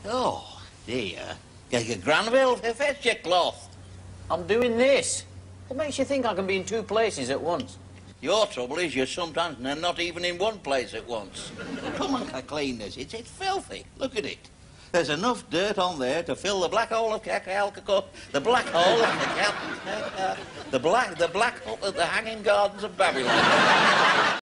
Oh, dear. Granville, fetch your cloth. I'm doing this. What makes you think I can be in two places at once? Your trouble is you're sometimes not even in one place at once. Come and clean this. It's filthy. Look at it. There's enough dirt on there to fill the black hole of the black hole of the black hole of the Hanging Gardens of Babylon.